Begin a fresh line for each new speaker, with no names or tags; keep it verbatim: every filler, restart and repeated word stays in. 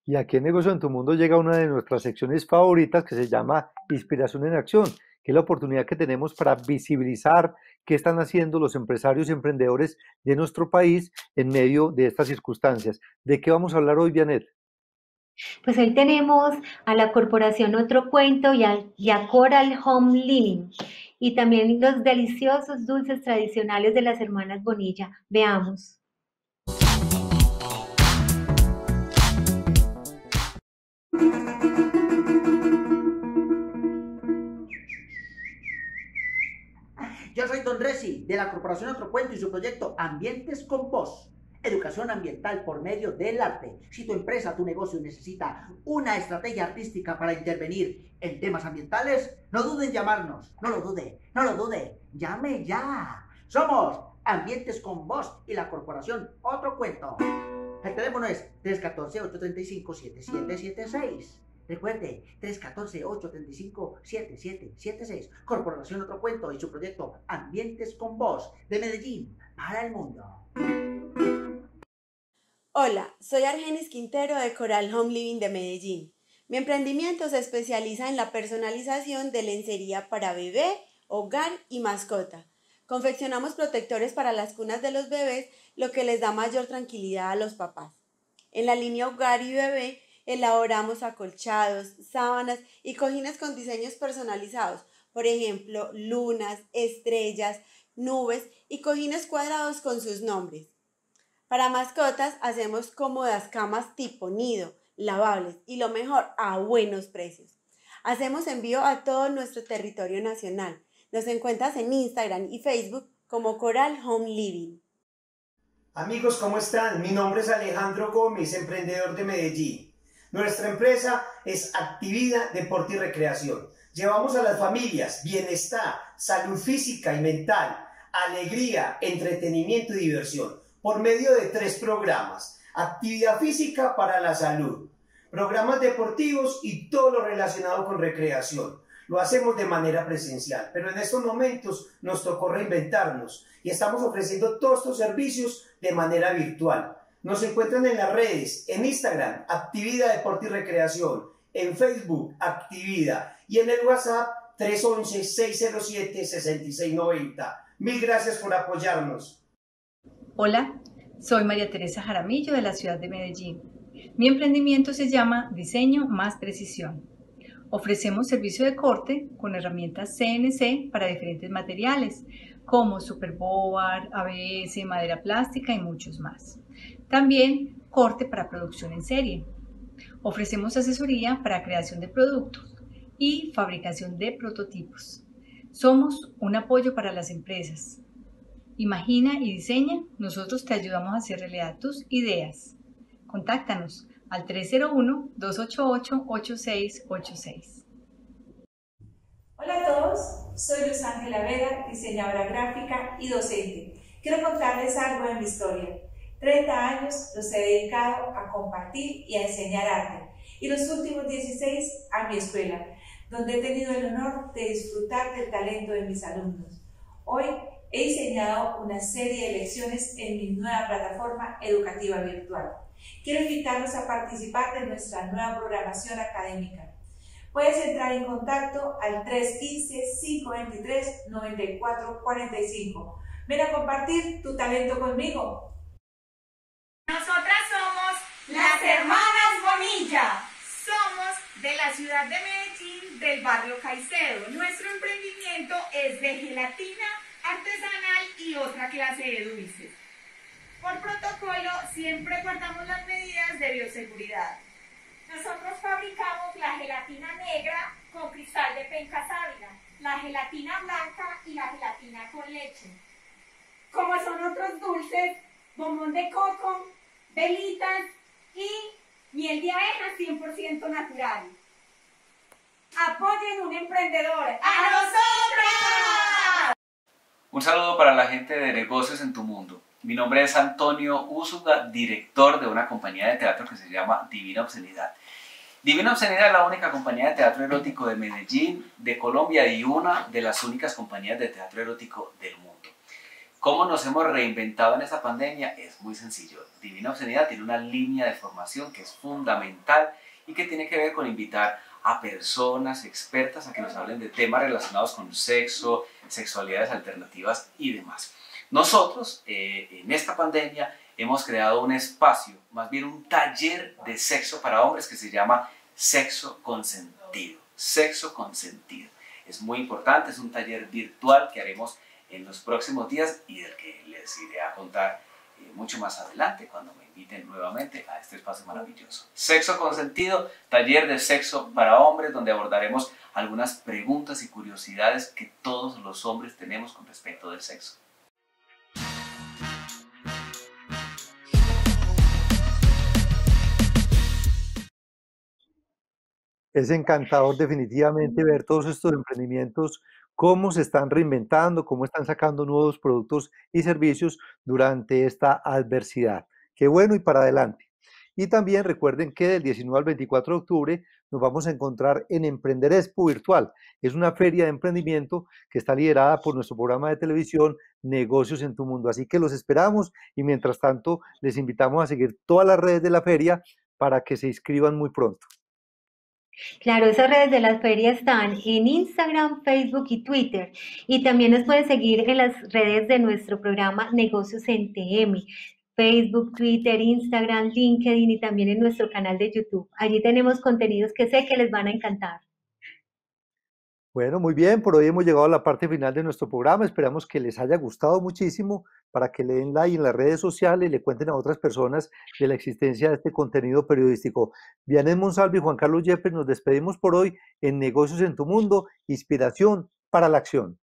Y aquí en Negocio en tu Mundo llega una de nuestras secciones favoritas que se llama Inspiración en Acción, que es la oportunidad que tenemos para visibilizar qué están haciendo los empresarios y emprendedores de nuestro país en medio de estas circunstancias. ¿De qué vamos a hablar hoy, Vianet?
Pues hoy tenemos a la Corporación Otro Cuento y, al- y a Coral Home Living y también los deliciosos dulces tradicionales de las hermanas Bonilla. Veamos.
Yo soy Don Resi, de la Corporación Otro Cuento y su proyecto Ambientes con Voz. Educación ambiental por medio del arte. Si tu empresa, tu negocio necesita una estrategia artística para intervenir en temas ambientales, no dude en llamarnos. No lo dude, no lo dude. Llame ya. Somos Ambientes con Voz y la Corporación Otro Cuento. El teléfono es tres uno cuatro, ocho tres cinco, siete siete siete seis. Recuerde, tres uno cuatro, ocho tres cinco, siete siete siete seis. Corporación Otro Cuento y su proyecto Ambientes con Voz de Medellín para el mundo.
Hola, soy Argenis Quintero de Coral Home Living de Medellín. Mi emprendimiento se especializa en la personalización de lencería para bebé, hogar y mascota. Confeccionamos protectores para las cunas de los bebés, lo que les da mayor tranquilidad a los papás. En la línea hogar y bebé elaboramos acolchados, sábanas y cojines con diseños personalizados, por ejemplo, lunas, estrellas, nubes y cojines cuadrados con sus nombres. Para mascotas hacemos cómodas camas tipo nido, lavables y lo mejor, a buenos precios. Hacemos envío a todo nuestro territorio nacional. Nos encuentras en Instagram y Facebook como Coral Home Living.
Amigos, ¿cómo están? Mi nombre es Alejandro Gómez, emprendedor de Medellín. Nuestra empresa es Actividad, Deporte y Recreación. Llevamos a las familias bienestar, salud física y mental, alegría, entretenimiento y diversión por medio de tres programas: actividad física para la salud, programas deportivos y todo lo relacionado con recreación. Lo hacemos de manera presencial, pero en estos momentos nos tocó reinventarnos y estamos ofreciendo todos estos servicios de manera virtual. Nos encuentran en las redes, en Instagram, Actividad, Deporte y Recreación, en Facebook, Actividad, y en el WhatsApp tres once, seis cero siete, seis seis nueve cero. Mil gracias por apoyarnos.
Hola, soy María Teresa Jaramillo de la ciudad de Medellín. Mi emprendimiento se llama Diseño más Precisión. Ofrecemos servicio de corte con herramientas C N C para diferentes materiales como superboard, A B S, madera plástica y muchos más. También corte para producción en serie. Ofrecemos asesoría para creación de productos y fabricación de prototipos. Somos un apoyo para las empresas. Imagina y diseña, nosotros te ayudamos a hacer realidad tus ideas. Contáctanos al tres cero uno, dos ocho ocho, ocho seis ocho seis.
Hola a todos, soy Luz Ángela Vega, diseñadora gráfica y docente. Quiero contarles algo de mi historia. treinta años los he dedicado a compartir y a enseñar arte, y los últimos dieciséis a mi escuela, donde he tenido el honor de disfrutar del talento de mis alumnos. Hoy he diseñado una serie de lecciones en mi nueva plataforma educativa virtual. Quiero invitarlos a participar de nuestra nueva programación académica. Puedes entrar en contacto al tres uno cinco, cinco dos tres, nueve cuatro cuatro cinco. Ven a compartir tu talento conmigo.
Nosotras somos las Hermanas Bonilla. Somos de la ciudad de Medellín, del barrio Caicedo. Nuestro emprendimiento es de gelatina artesanal y otra clase de dulces. Por protocolo, siempre guardamos las medidas de bioseguridad.
Nosotros fabricamos la gelatina negra con cristal de penca sábila, la gelatina blanca y la gelatina con leche. Como son otros dulces, bombón de coco, velitas y miel de abeja cien por ciento natural. Apoyen un emprendedor. ¡A nosotras!
Un saludo para la gente de Negocios en tu Mundo. Mi nombre es Antonio Úsuga, director de una compañía de teatro que se llama Divina Obscenidad. Divina Obscenidad es la única compañía de teatro erótico de Medellín, de Colombia, y una de las únicas compañías de teatro erótico del mundo. ¿Cómo nos hemos reinventado en esta pandemia? Es muy sencillo. Divina Obscenidad tiene una línea de formación que es fundamental y que tiene que ver con invitar a personas expertas a que nos hablen de temas relacionados con sexo, sexualidades alternativas y demás. Nosotros, eh, en esta pandemia, hemos creado un espacio, más bien un taller de sexo para hombres que se llama Sexo Consentido. Sexo Consentido. Es muy importante, es un taller virtual que haremos en los próximos días y del que les iré a contar eh, mucho más adelante cuando me inviten nuevamente a este espacio maravilloso. Sexo Consentido, taller de sexo para hombres, donde abordaremos algunas preguntas y curiosidades que todos los hombres tenemos con respecto del sexo.
Es encantador definitivamente ver todos estos emprendimientos, cómo se están reinventando, cómo están sacando nuevos productos y servicios durante esta adversidad. Qué bueno y para adelante. Y también recuerden que del diecinueve al veinticuatro de octubre nos vamos a encontrar en Emprender Expo Virtual. Es una feria de emprendimiento que está liderada por nuestro programa de televisión Negocios en tu Mundo. Así que los esperamos y mientras tanto les invitamos a seguir todas las redes de la feria para que se inscriban muy pronto.
Claro, esas redes de las ferias están en Instagram, Facebook y Twitter. Y también nos pueden seguir en las redes de nuestro programa Negocios en T M, Facebook, Twitter, Instagram, LinkedIn y también en nuestro canal de YouTube. Allí tenemos contenidos que sé que les van a encantar.
Bueno, muy bien, por hoy hemos llegado a la parte final de nuestro programa. Esperamos que les haya gustado muchísimo para que le den like en las redes sociales y le cuenten a otras personas de la existencia de este contenido periodístico. Vianey Monsalve y Juan Carlos Yepes, nos despedimos por hoy en Negocios en tu Mundo, inspiración para la acción.